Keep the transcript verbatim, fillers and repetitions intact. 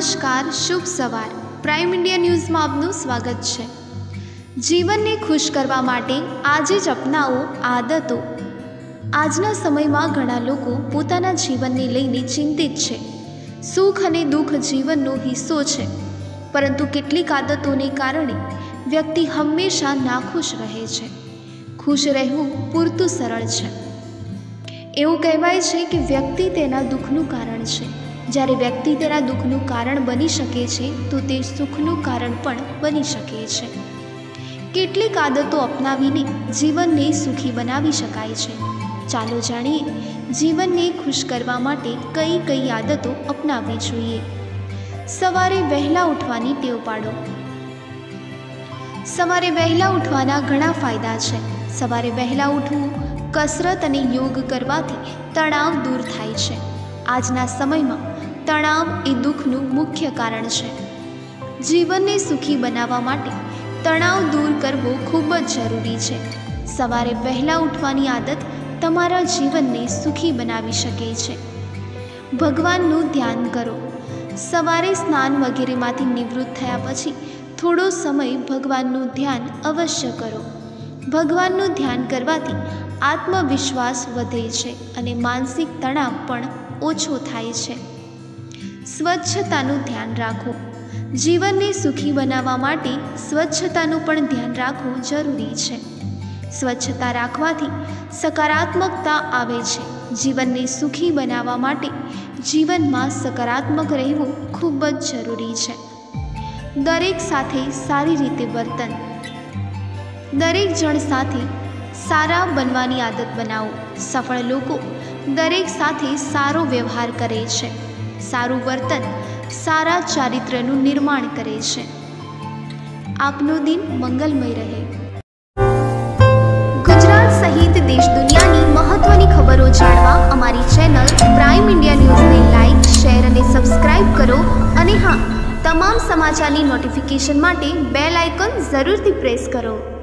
નમસ્કાર, શુભ સવાર। Prime India ન્યૂઝમાં આપનું સ્વાગત છે। જીવનને ખુશ કરવા માટે આજે જ અપનાવો આદતો। આજના સમયમાં ઘણા લોકો પોતાના જીવનને લઈને ચિંતિત છે। સુખ અને દુઃખ જીવનનો હિસ્સો છે, પરંતુ કેટલીક આદતોને કારણે વ્યક્તિ હંમેશા નાખુશ રહે છે। ખુશ રહેવું પૂરતું સરળ છે। એવું કહેવાય છે કે વ્યક્તિ તેના દુઃખનું કારણ છે। જ્યારે વ્યક્તિ તેના દુઃખનું કારણ બની શકે છે, તો તે સુખનું કારણ પણ બની શકે છે। કેટલીક આદતો અપનાવીને જીવનને સુખી બનાવી શકાય છે। ચાલો જાણીએ જીવનને ખુશ કરવા માટે કઈ કઈ આદતો અપનાવવી જોઈએ। સવારે વહેલા ઉઠવાની ટેવ પાડો। સવારે વહેલા ઉઠવાના ઘણા ફાયદા છે। સવારે વહેલા ઉઠવું, કસરત અને યોગ કરવાથી તણાવ દૂર થાય છે। આજના સમયમાં તણાવ એ દુઃખનું મુખ્ય કારણ છે। જીવનને સુખી બનાવવા માટે તણાવ દૂર કરવો ખૂબ જ જરૂરી છે। સવારે વહેલા ઉઠવાની આદત તમારા જીવનને સુખી બનાવી શકે છે। ભગવાનનું ધ્યાન કરો। સવારે સ્નાન વગેરેમાંથી નિવૃત્ત થયા પછી થોડો સમય ભગવાનનું ધ્યાન અવશ્ય કરો। ભગવાનનું ધ્યાન કરવાથી આત્મવિશ્વાસ વધે છે અને માનસિક તણાવ પણ ઓછો થાય છે। સ્વચ્છતાનું ધ્યાન રાખો। જીવનને સુખી બનાવવા માટે સ્વચ્છતાનું પણ ધ્યાન રાખવું જરૂરી છે। સ્વચ્છતા રાખવાથી સકારાત્મકતા આવે છે। જીવનને સુખી બનાવવા માટે જીવનમાં સકારાત્મક રહેવું ખૂબ જ જરૂરી છે। દરેક સાથે સારી રીતે વર્તન। દરેક જણ સાથે સારા બનવાની આદત બનાવો। સફળ લોકો દરેક સાથે સારો વ્યવહાર કરે છે। સારું વર્તન સારા ચારિત્ર્યનું નિર્માણ કરે છે। આપનો દિન મંગલમય રહે। ગુજરાત સહિત દેશ દુનિયાની મહત્વની ખબરો જાણવા અમારી ચેનલ પ્રાઇમ ઇન્ડિયા ન્યૂઝને લાઇક, શેર અને સબસ્ક્રાઇબ કરો અને હા, તમામ સમાચારની નોટિફિકેશન માટે બેલ આઇકોન જરૂરથી પ્રેસ કરો।